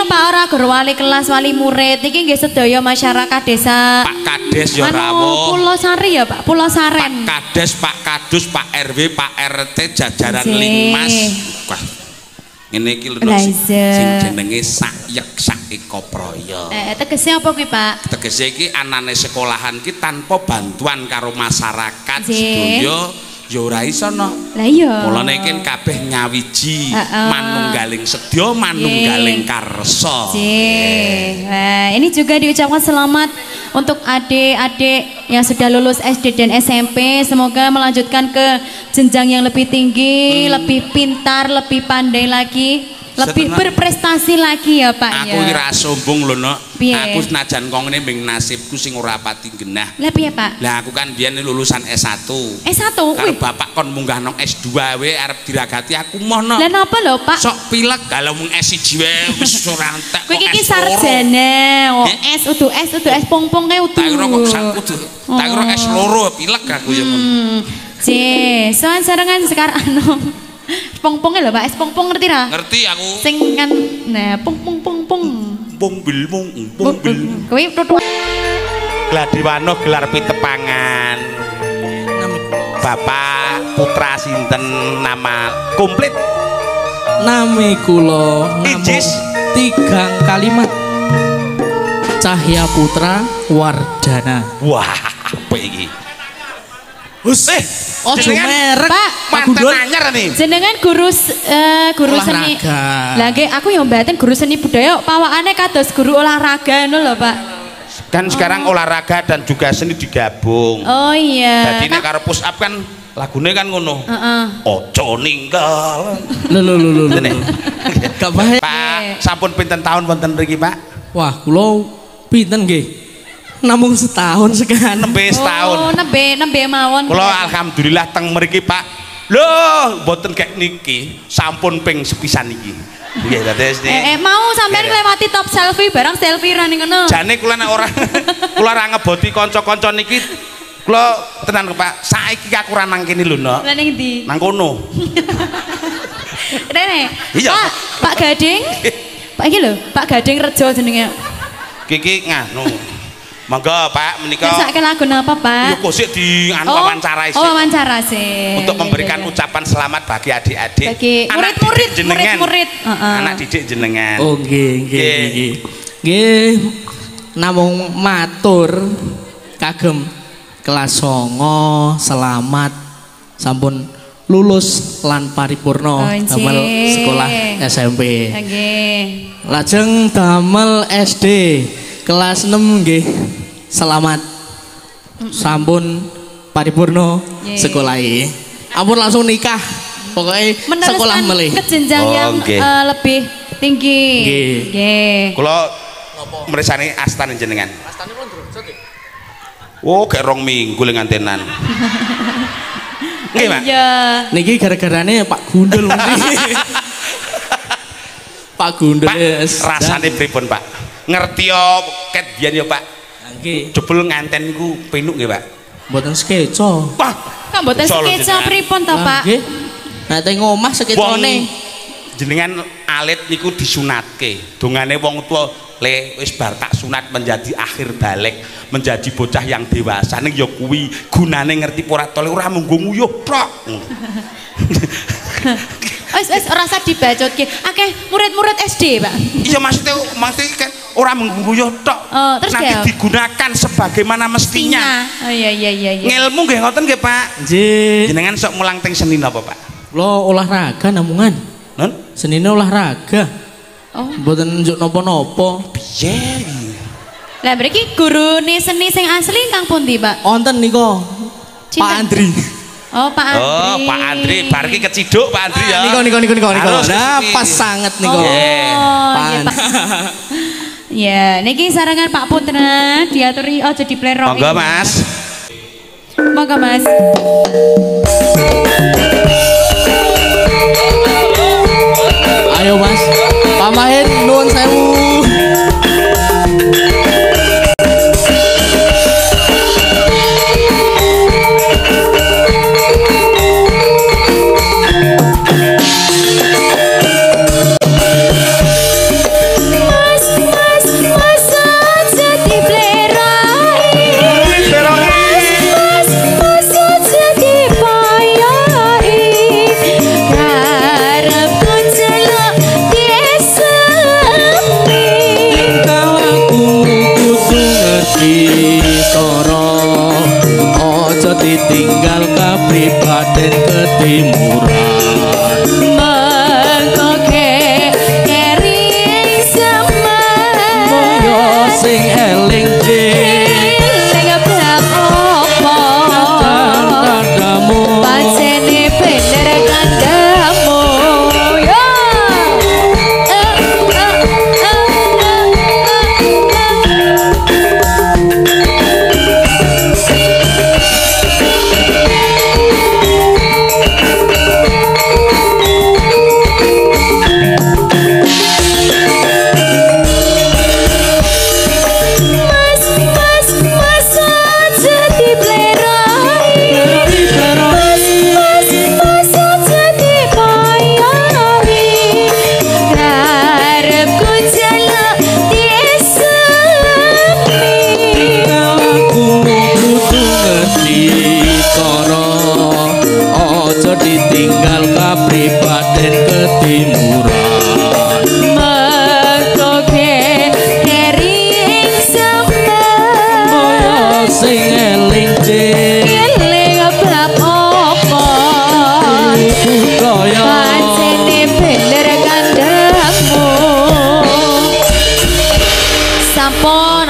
Pak ora gur wali kelas wali murid niki nggih sedaya masyarakat desa. Pak Kades ya rawuh. Pulau Sari ya Pak, Pulau Saren. Pak Kades, Pak Kadus, Pak RW, Pak RT jajaran Linmas. Wah. Ngene iki lho sing jenenge Sakyek Sakiko Proyo. Tegese apa kuwi Pak? Tegese iki anane sekolahan ki tanpa bantuan karo masyarakat sedaya ya ora iso no. Lah iya. Mulane iki kabeh nyawiji manunggaling sedya manunggaling karsa. Wah, ini juga diucapkan selamat untuk adik-adik yang sudah lulus SD dan SMP, semoga melanjutkan ke jenjang yang lebih tinggi, lebih pintar, lebih pandai lagi, lebih berprestasi lagi ya Pak. Aku ora sombong lho Nok. Aku senajan kok ngene mbing nasibku sing ora pati genah. Lah piye Pak? Lah aku kan biyen lulusan S1. S1 karo bapak kon munggah nang S2 wae arep diragati aku mono. Lah napa lho Pak? Sok pilek kalau mung S1 wae wis ora entek. Kowe iki sarjana, S udu S pong-pong kae udu. Tak kira kok kudu. Tak kira S2 pilek aku ya. Soan sarengan sekarang pong-pongnya lho Pak, es pong-pong ngerti ra? Ngerti aku. Sing kan nah pong-pong-pong-pong. Pong-bil pong-bil. Kuwi tutu. Gladiwano gelar pitepangan. Bapak putra sinten nama komplit? Nami kula namung 3 kalimat. Cahya Putra Wardana. Wah, apa iki? Ojo merek Pak, mantan anyar nih. Jenengan guru seni. Lah nggih aku ya mbaten guru seni budaya, pawakane kados guru olahraga ngono lho Pak. Kan sekarang olahraga dan juga seni digabung. Oh iya. Jadi nek karo push up kan lagune kan ngono. Ojo ninggal. Lho. Gak bae. Pak, sampun pinten tahun wonten mriki, Pak? Wah, kula pinten nggih? Namung setahun sekan. Nembe setahun. Oh, nembe mawon. Kula alhamdulillah teng mriki, Pak. Lho, mboten kek niki, sampun ping sepisan iki. Nggih, dados niki. Mau sampean nglewati top selfie barang selfie ra ning ngono. Jane kula nek ora kula ra ngeboti kanca-kanca niki kula tenan Pak, saiki aku ra nang kene lho, Nok. Lah ning ndi? Nang kono. Rene. Iya. Pak Gading. Pak iki lho, Pak Gading Rejo jenenge. Kiki nganu. Monggo Pak menika. Nyersake lagu napa Pak? Ya kok sik di anu wawancara sih. Oh, wawancara sih. Untuk memberikan ucapan selamat bagi adik-adik. Bagi murid-murid. Anak didik jenengan. Oh, nggih. Nggih. Namung matur kagem kelas 9 selamat sampun lulus lan paripurna damel sekolah SMP. Nggih. Lajeng damel SD kelas 6 nggih selamat sampun paripurna sekolahi. Ampun langsung nikah pokoknya sekolah melih ke jenjang yang lebih tinggi. Nggih. Kula mresani astane jenengan. Astane pun Drojo nggih. Oh, gek 2 minggu le ngantenan. Nggih, Pak. Iya. Niki gara-garane Pak Gundul niki. Pak Gundul rasane pripun, Pak? Ngerti yo ket biyen yo Pak. Nggih. Jebul nganten niku penuk nggih Pak. Mboten skeca. Wah, kok mboten skeca pripun to Pak? Nggih. Nek teng omah skecane. Jenengan alit niku disunatke. Dongane wong tua le wis bar tak sunat menjadi akhir balik, menjadi bocah yang dewasa ning ya kuwi gunane ngerti ora tole ora mung nguyuh tok. Wis ora usah dibacotke. Akeh murid-murid SD, Pak. Iya maksudnya kan ora mengguyuh tok. Terus nanti digunakan sebagaimana mestinya. Oh iya. Ngilmu nggih ngoten nggih, Pak. Nggih. Jenengan sok mulang teng seni napa, Pak? Lo olahraga namungan. Nun? Senine olahraga. Oh. Mboten njuk napa-napa. Piye? Lah mriki gurune seni sing asli kang pundi, Pak? Wonten nika. Pak Andri. Oh, Pak Andri. Oh, Pak Andri, bar iki keciduk Pak Andri ya. Niko. Nah, pas sanget niko. Pak. Ya, niki sarangan Pak Putra diaturi aja diplerok. Monggo, Mas. Monggo, Mas. Ayo, Mas. Pamahin nuwun sewu.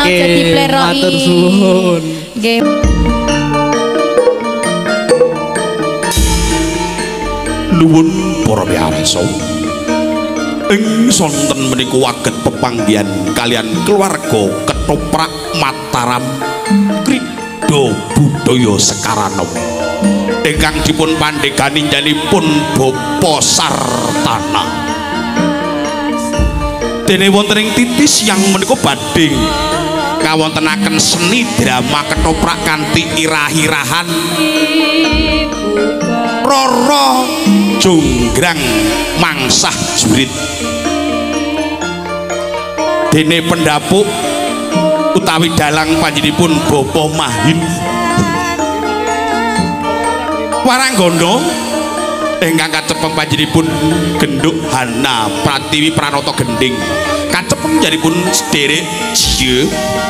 aja dipleroki. Matur suwun. Nggih. Nuwun para miyarsa. Ing sonten menika waget pepanggihan kalian keluarga Ketoprak Mataram Krida Budaya Sekaranama ingkang dipun pandhegani njanipun Bapa Sartana. Dene wonten ing titis yang menika badhe kawontenaken seni drama ketoprak kanthi irah-irahan Roro Jonggrang Mangsah Jurit. Dene pendapuk utawi dalang panjenenganipun Bapa Mahin Waranggana ingkang kacepeng panjenenganipun Genduk Hana Pratiwi Pranata Gending kacepeng panjenenganipun sederek Jieu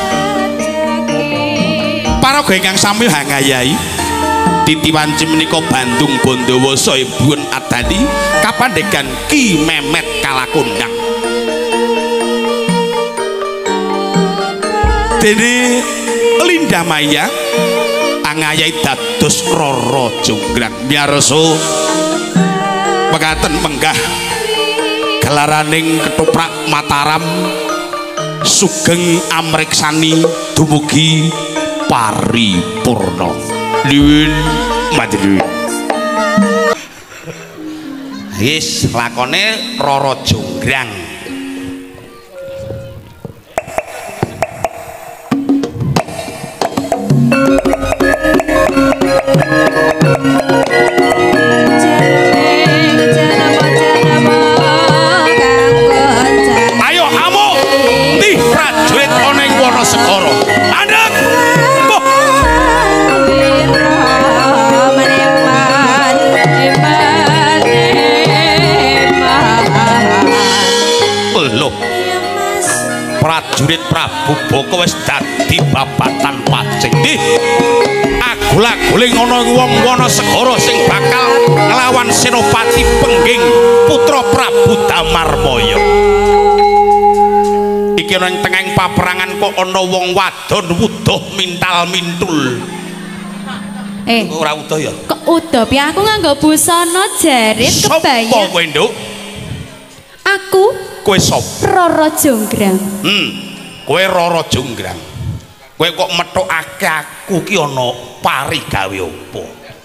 paraga ingkang sami hangayai Titi Wanci menika Bandung Bondowoso Ibuun Adani kapandhegan Ki Memet Kalakondang. Dene Linda Maya angayai dados Roro Jonggrang. Miyarsa mekaten menggah gelaraning Ketoprak Mataram sugeng amreksani dumugi paripurna. Nuwun matur. Wis lakone Roro Jonggrang. Ayo kamu di prajurit oneng Wonosekara. Mandeg. Loh. Prajurit Prabu Baka wis dadi babatan pacing. Agul-aguling ana wong Wonosekara sing bakal nglawan Senopati Pengging putra Prabu Damarmaya. Iki ana ing tengahing paperangan kok ana wong wadon wuduh mintal-mintul. Ora udah ya? Kok udah pi aku nganggo busana jarit kebaya. Sopo kowe, Nduk? Aku Kowe sapa? Roro Jonggrang. Kowe Roro Jonggrang. Kowe kok metokake aku ki ana parigawe apa?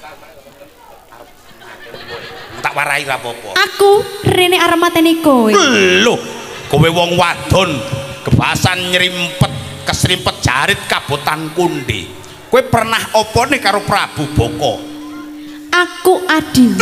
Tak warai ra apa-apa. Aku rene arep mateni kowe. Lho, kowe wong wadon kebasan nyrimpet kesrimpet jarit kabotan Kundi. Kowe pernah apa nih karo Prabu Baka? Aku Adi.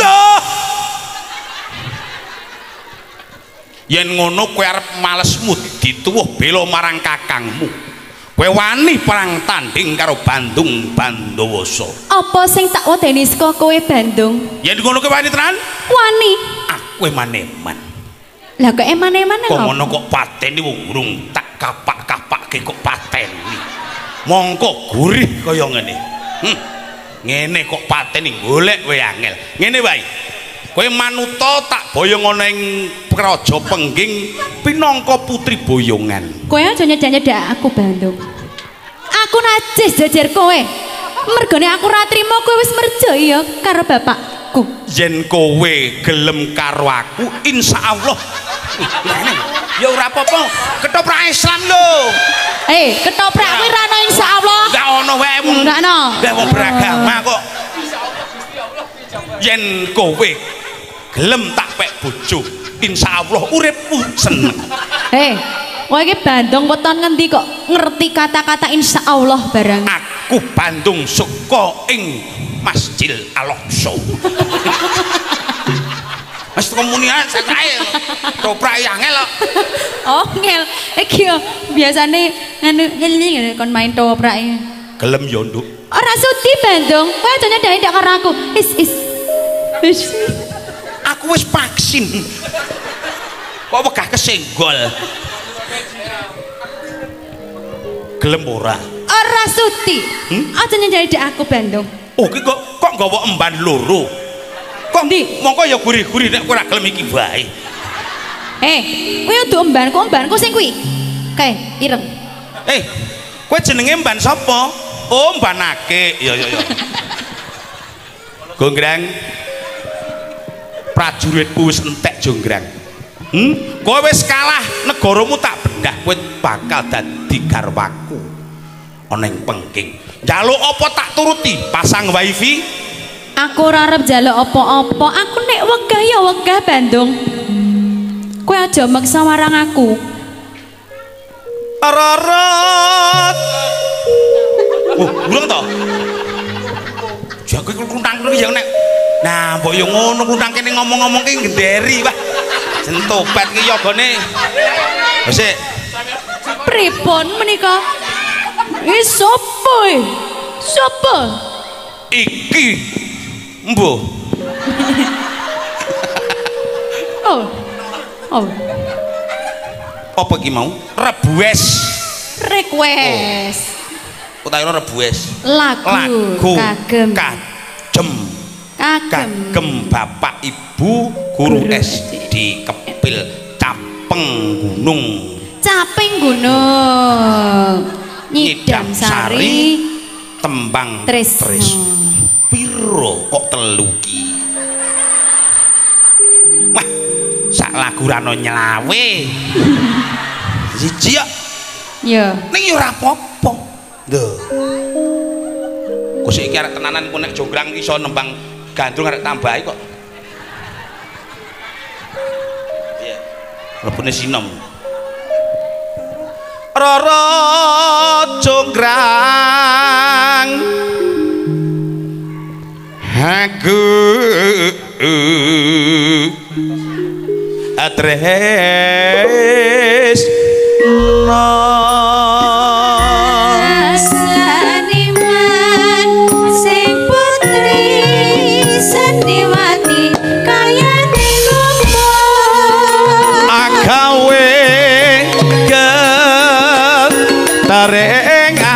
Yen ngono kowe arep malesmu dituwuh bela marang kakangmu. Kowe wani perang tanding karo Bandung Bandowoso. Apa sing tak wedeni saka kowe Bandung? Yen ngono kowe wani tenan? Wani. Aku eman-eman. Lah kok eman-eman kok ngono kok pateni wong urung tak kapak-kapake kok pateni. Mongko gurih kaya ngene. Ngene kok pateni golek wae angel. Ngene wae. Kowe manuta tak boyong ana ing Praja Pengging pinangka putri boyongan. Kowe aja nyedak-nyedak aku Bandung. Aku najis jajar kowe. Mergone aku ora trima kowe wis merjaya karo bapakku. Yen kowe gelem karo aku insyaallah. Ya ora apa-apa, ketoprak Islam lho. Ketoprak kuwi ra ono insyaallah. Enggak ono wae wong. Enggak ono. Wong beragama kok. Yen kowe gelem tak pek bojo, insyaallah uripmu seneng. Kowe iki Bandung weton ngendi kok ngerti kata-kata insyaallah barang. Aku Bandung suka ing Masjid Al-Aqsa. Mas komunian sakae. Toprak angel kok. Oh, ngel. Iki yo biasane anu ngene kon main toprak iki. Gelem yo, Nduk. Ora sudi Bandung. Kowe aja nyedak karo aku. Is. Aku wis vaksin. Kok wegah kesenggol. Gelem ora? Ora sudi. Aja nyedak aku Bandung. Oh, ki kok nggawa emban loro. Kok ndi? Mongko ya gurih-gurih nek ora gelem iki wae. Kowe udu embanku sing kuwi. Kae, ireng. Kowe jenenge Mban sapa? Oh, Mban Ake. Iya. Jonggrang. Prajuritku wis entek Jonggrang. Kowe wis kalah, negaramu tak bedah, kowe bakal dadi garwaku. Ana ing pengking. Njaluk apa tak turuti? Pasang wifi. Aku ora arep njaluk apa-apa. Aku nek wegah ya wegah Bandung. Kowe aja maksa marang aku. Rorot. Urung to? Jago iku kuntang ya nek. Nah, mbok yo ngono kuntang kene ngomong-ngomong ki genderi, Pak. Sentobat ki yogane. Wis sik. Pripun menika? Sopo? Sopo? Iki. Mbuh. Oh. Apa iki mau? Rebues. Request. Utawa rebues. Lagu kagem kagem Bapak Ibu guru SD Kepil Capeng Gunung. Nyidam Sari tembang Tresno. Piro kok telu ki? Wah, sak lagu rano nyelawe. Siji ya. Ya. Ning yo ora apa-apa. Lho. Kok iki arek tenanan ku nek Jonggrang iso nembang gandrung arek tambahi kok. Iya. Lepune sinom. Roro Jonggrang aku adres seniman sing putri sendiwati kayane ngopo agawe taring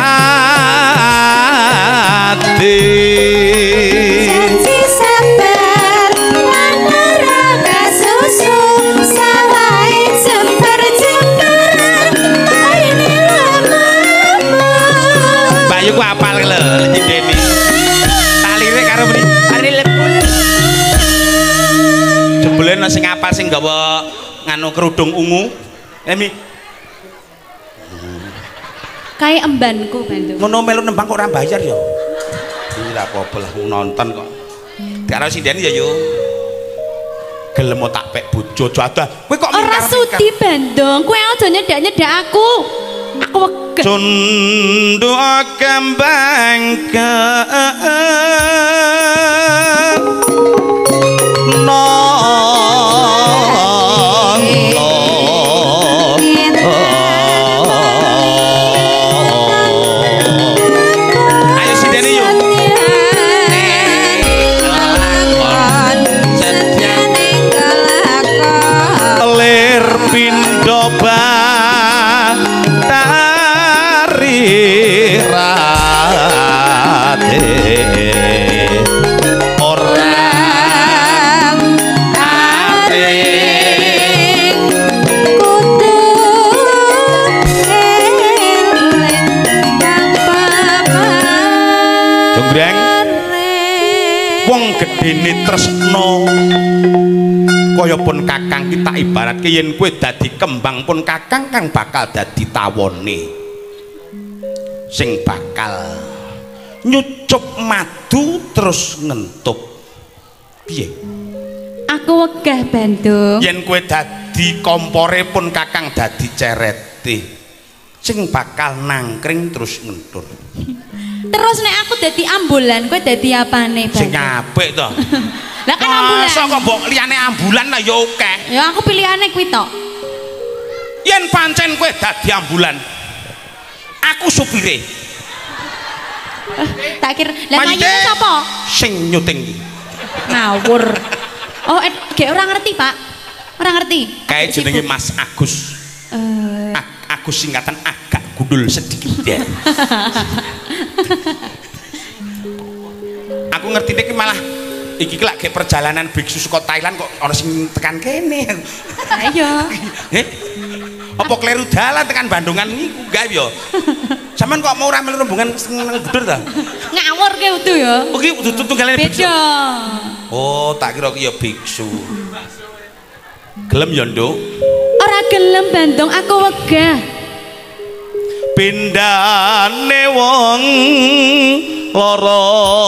ati janji sabar lan ora kasusu sawahe jembar-jembaran maine lamamu Bayu ku apal lho nyindeni tak lirik karo mriki ari lepun jebule sing apal sing gawa nganu kerudung ungu Emi kayak embanku Bandung. Ngono melu nembang kok ora bayar ya. Ora apa-apa lah nonton kok. Karo sindene ya yo. Gelem tak pek bojo aja. Kowe kok ora sudi Bandung. Kowe aja nyedak-nyedak aku. Aku wegah. Jondo kembang ke gedene tresno kaya pun kakang kita ibaratke yen kowe dadi kembang pun kakang kang bakal dadi tawone sing bakal nyucup madu terus ngentup piye aku wegah Bandung yen kowe dadi kompore pun kakang dadi cerete sing bakal nangkring terus ngentur terus nek aku dadi ambulan kowe dadi apane Bandung sing apik to lah kan ambulan masa kok mbok liyane ambulan lah ya akeh ya aku pilihane kuwi tok yen pancen kowe dadi ambulan aku supire tak kira lah mayune sapa sing nyuting ngawur oh gek ora ngerti Pak ora ngerti kayak jenenge Mas Agus Agus singkatan agak gundul sedikit ya aku ngerti iki malah iki lagi perjalanan biksu saka Thailand kok ana sing tekan kene ayo apa kleru dalan tekan Bandungan niku gawe ya Sampeyan kok mau ora melu rombongan nang Budur ta? Ngawur ke utuh ya. Oh ki tunggalane biksu. Beda. Oh, tak kira ki ya biksu. Gelem ya, Nduk? Ora gelem Bandung, aku wegah. Pindane wong lara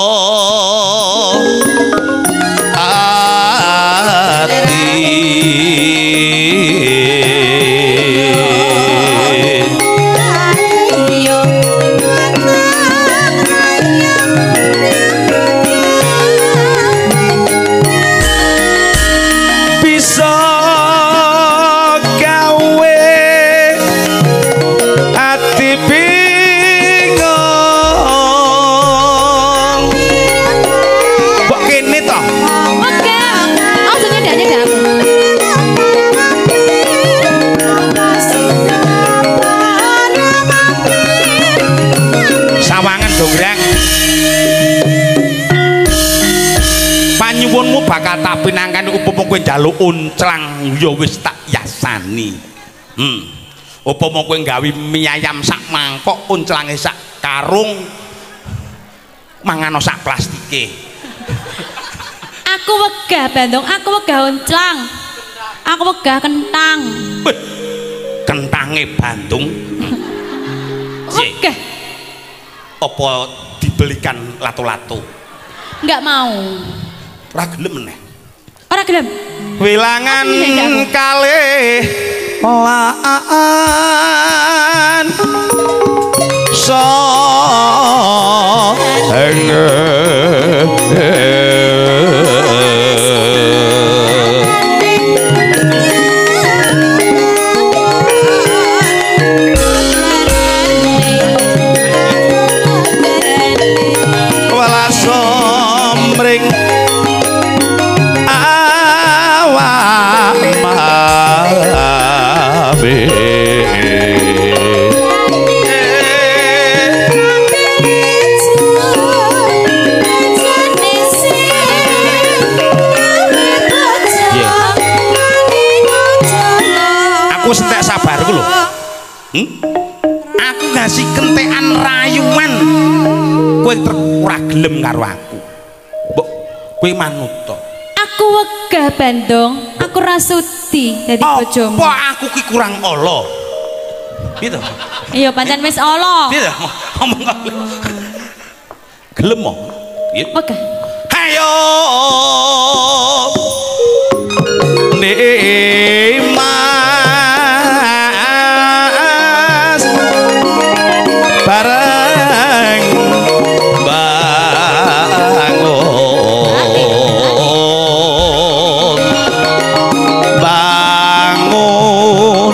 bakal tak pinangkan upama kowe njaluk unclang ya wis tak yasani. Upama kowe gawe mie ayam sak mangkok unclange sak karung mangan sak plastike. Aku wegah Bandung, aku wegah unclang. Aku wegah kentang. Kentange Bandung. Wegah. Apa dibelikan lato-lato? Enggak mau. Ora gelem meneh. Ora gelem. Wilangan kalih laan aku ngasih kentekan rayuan kowe ora gelem karo aku. Mbok kowe manut to. Aku wegah Bandung, aku rasudi dadi bojomu. Apa aku ki kurang ala? Piye to? Iya pancen wis ala. Piye to? Ngomong gelem mo? Piye? Wegah. Hayo bareng bangun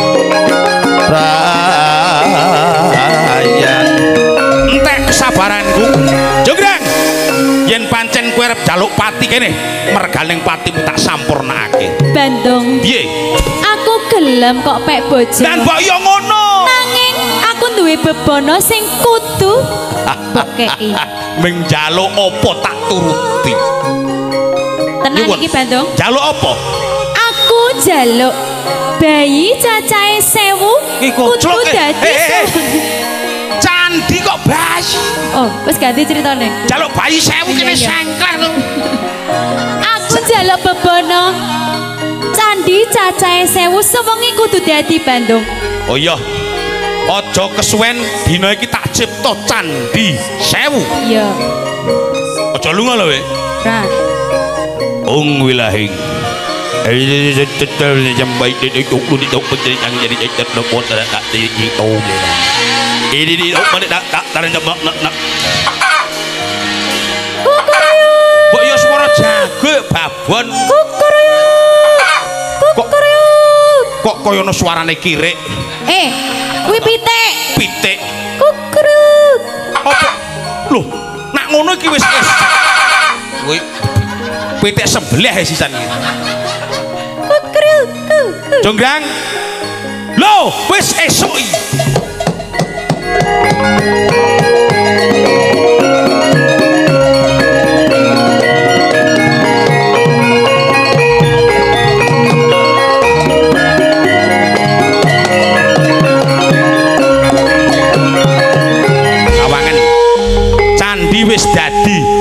rayan entek kesabaranku jograng yen pancen kowe arep jaluk pati kene merganing patimu tak sampurnake Bandung piye aku gelem kok pek bojo dan mbok yo ngono nanging aku duwe bebono sing kudu bokei menjaluk apa tak turuti tenan iki Bandung jaluk apa aku jaluk bayi cacahe 1000 kudu dadi candi kok bayi oh wis ganti ceritane jaluk bayi 1000 kene sengklar lho aku jaluk bebono candi cacahe 1000 sewengi kudu dadi Bandung oh iya aja kesuwen dina iki tak cipta candi 1000 iya aja lunga lho we ra ung wilahing mbok yo swara jago babon kok kaya ana suarane kirik kuwi pitik pitik kukrut apa lho nak ngono iki wis kuwi pitik sebelah sisan iki kukrut jonggrang lho wis esuk iki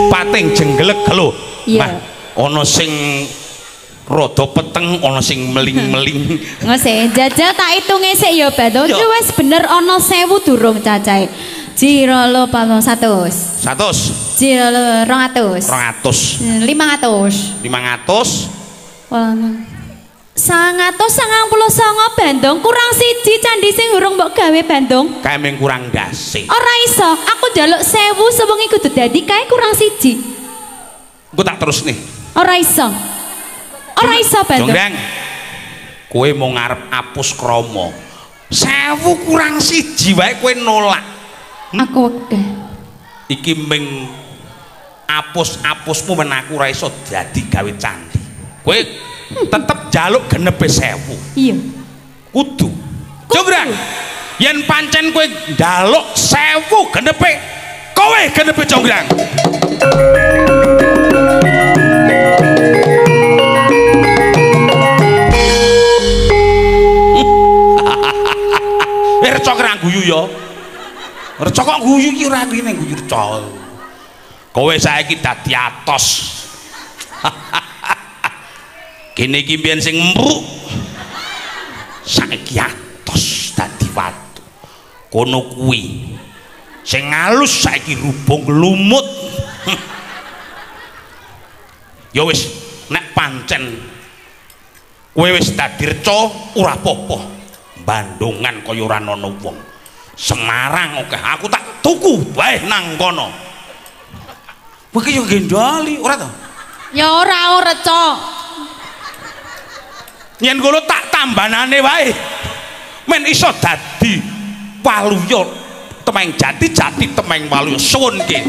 pating jenggelek lho. Iya. Nah, ana sing rada peteng, ana sing meling-meling. Ngose, jajal tak hitunge sik ya, Bandung. Yo. Iki wis bener ana 1000 durung cacahe. Jiro lo 100. 100. Jiro lo 200. 200. 500. 500. 199 Bandung kurang siji candi sing urung mbok gawe Bandung. Kae mung kurang ndase. Ora iso, aku njaluk 1000 sewengi kudu dadi kae kurang siji. Engko tak terus nih. Ora iso. Ora iso Bandung. Jonggrang. Kowe mau ngarep apus krama. 1000 kurang siji wae kowe nolak. Aku wegah. Iki ming apus-apusmu men aku ora iso dadi gawe candi. Kowe tetep jaluk genepe 1000. Iya. Kudu. Jonggrang. Yen pancen kowe njaluk 1000 genepe, kowe genepe Jonggrang. Reca kira guyu ya. Reca kok guyu iki ora kene guyu reca. Kowe saiki dadi atos. Kene iki mbiyen sing empruk. Saiki atos dadi watu. Kono kuwi. Sing halus saiki rubung lumut. Ya wis, nek pancen kowe wis dadi reca ora apa-apa. Bandungan kaya ora ana wong. Semarang oke, aku tak tuku bae nang kono. Kowe ki yo gendali, ora to? Ya ora reca. Yen ngono tak tambanane wae. Men iso dadi waluya temeng jati temeng waluya suwun ki.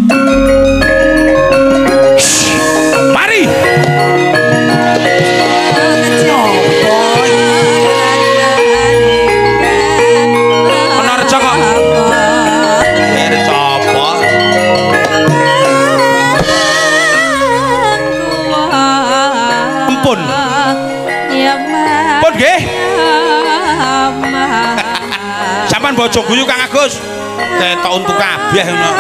Mari. Sampeyan bojo guyu Kang Agus. Ketok untuk kabeh ngono.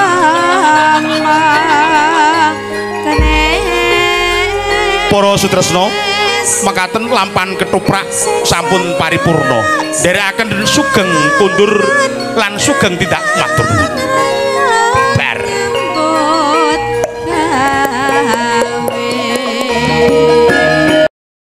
Para sutresna, mekaten lampan ketoprak sampun paripurna. Nderekaken sugeng kundur lan sugeng tindak matur nuwun.